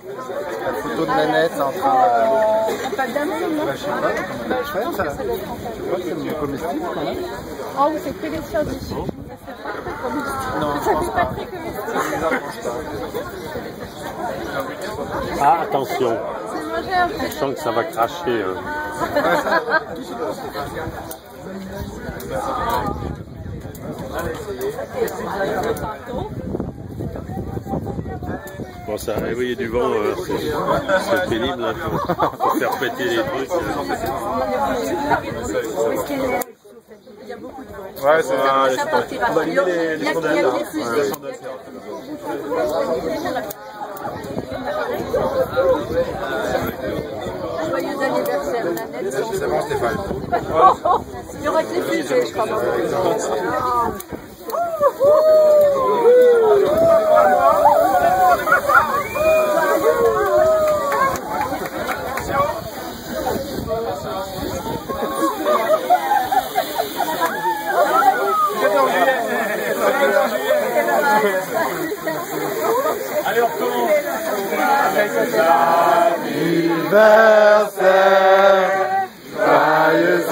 Photo de Nanette en train de... Pas d'amande, non? Je sais pas, comment on fait ça? Je crois que c'est mieux comestible quand même. Oh, c'est que les choses dessus. Non, Ça fait pas très comestible. Ah, attention. C'est mangé un peu. Je sens que ça va cracher. Bon, ça a réveillé du vent, c'est pénible hein, pour faire péter les trucs. Il y a beaucoup de vent. Ouais, c'est Ça partira. Il y a des fusées. Joyeux anniversaire, Nanette. C'est bon, Stéphane. Il y aura que les fusées, je crois. Allez, on recommence. Joyeux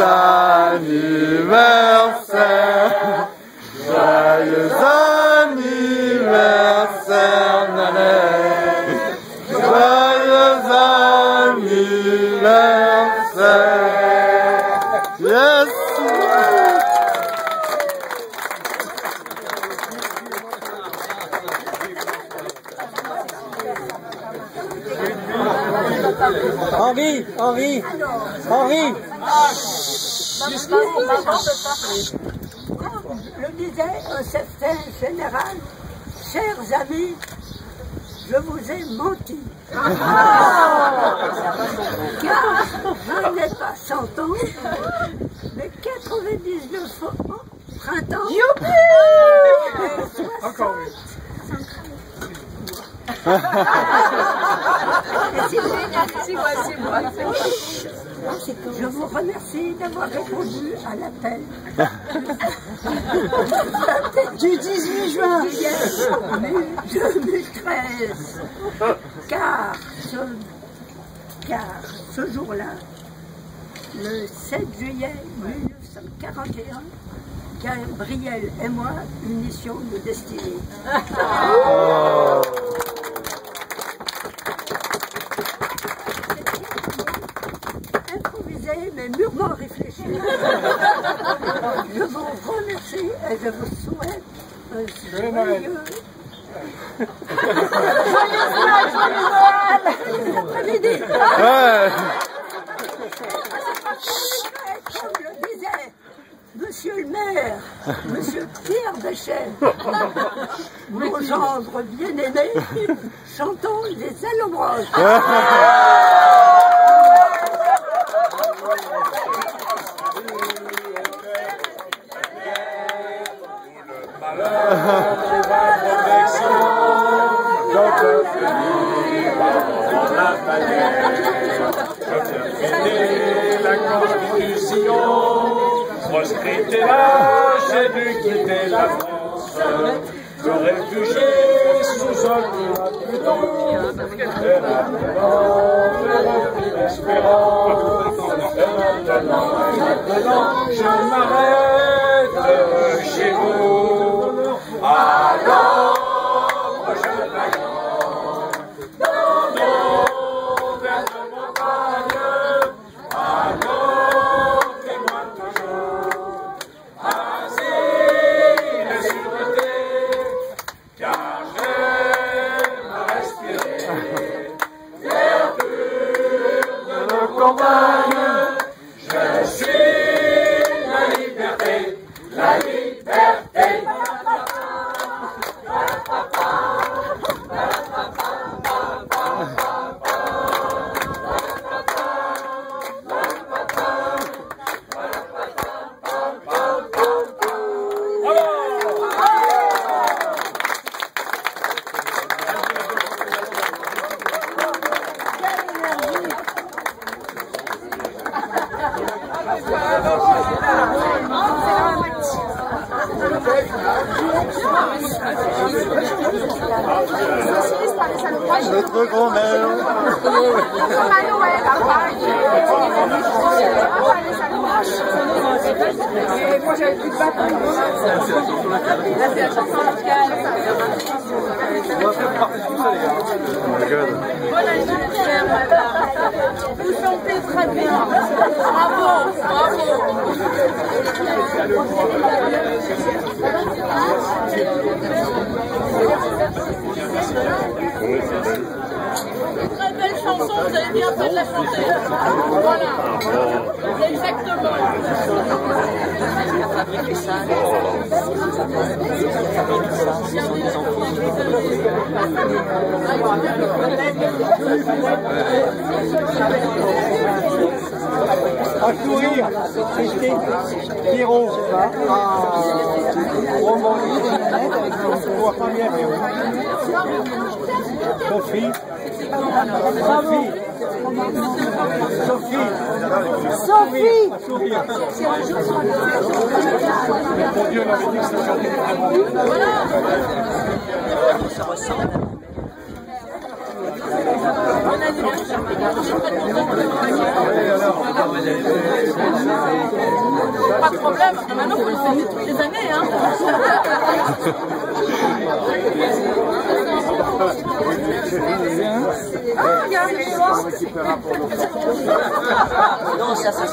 anniversaire, joyeux anniversaire, Nanette, joyeux anniversaire, yes. Henri. Le disait un certain général, chers amis, je vous ai menti. Car je n'ai pas 100 ans, mais 99 ans, printemps. Youpi! Encore mieux. Je vous remercie d'avoir répondu à l'appel du 18 juin 2013. Car ce jour-là, le 7 juillet 1941, Gabriel et moi unissions nos destinées. Improvisé mais mûrement réfléchi. Je vous remercie et je vous souhaite un joyeux après-midi. Comme le disait Monsieur le maire, Monsieur Pierre Béchet, mon gendre bien-aimé, chantons les allobroches. La Constitution, proscrite et là, j'ai dû quitter la France, me réfugier sous un pluton, et maintenant, je repris l'espérance, et maintenant, je m'arrête chez vous. Alors, prochain vaillant, dans nos vers de montagne, alors, témoin toujours, asile et sûreté, car j'aime à respirer l'air pur de nos campagnes. Je suis Notre grand-mère. Moi j'avais plus de bâton. Là c'est la chanson locale. Bon anniversaire madame. Vous chantez très bien. Bravo, bravo. Très belle chanson, vous avez bien fait de la chanter. Voilà. Exactement. À courir, c'était Pierrot, à Romandie, pour la première. Sophie. Sophie. Sophie. Sophie. Mon Dieu, on avait dit que c'était Pas de problème, maintenant on le fait toutes les années. Hein. Ah, regarde, non, ça c'est